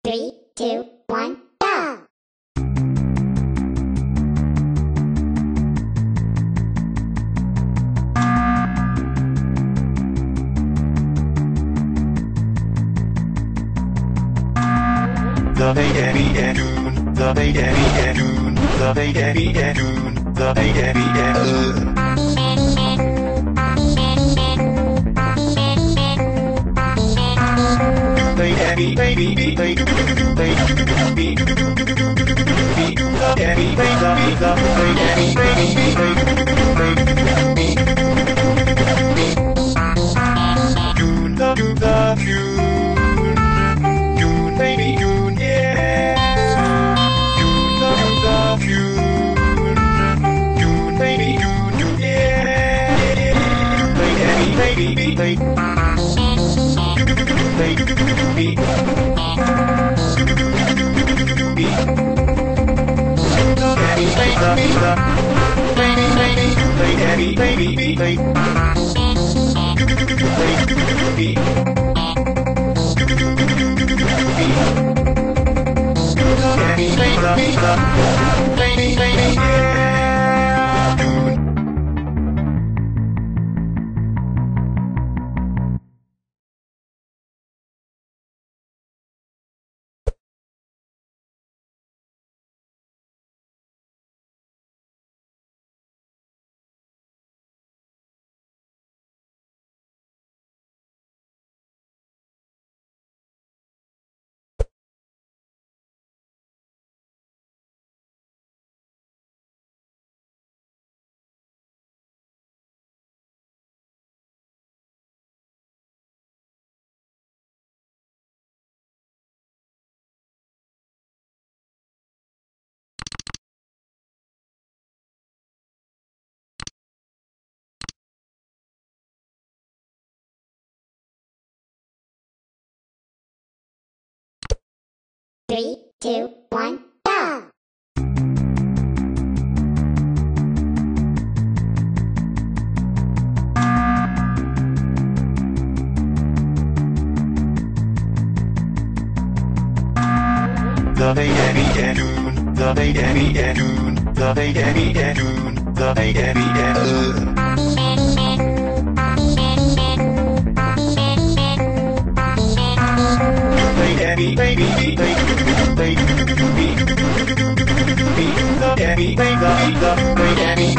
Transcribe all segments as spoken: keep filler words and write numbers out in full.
Three, two, one, go! The baby Edoon, the baby Edoon, the baby Edoon, the baby Edoon. Baby, baby, baby, baby, baby, baby, Three, two, one, go! The baby Edoon, the baby Edoon, the baby Edoon, the baby Edoon. Baby, baby, baby, baby, baby, baby, baby,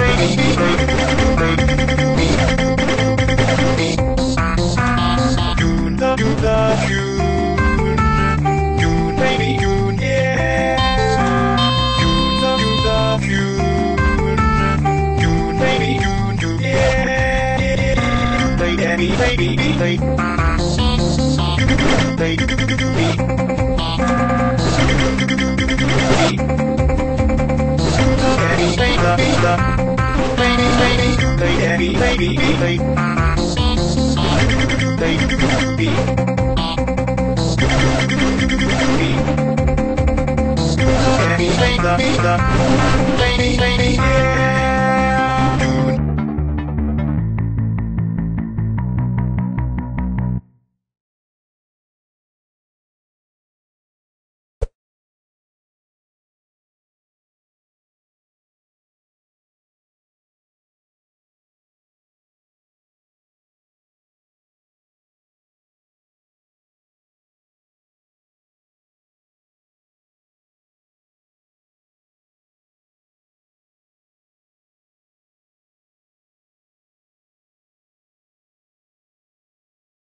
June, the June, the June, June, baby, June, yeah. June, the June, the June, June, baby, June, June, yeah. Baby, baby, baby, baby. Baby, baby, baby, baby,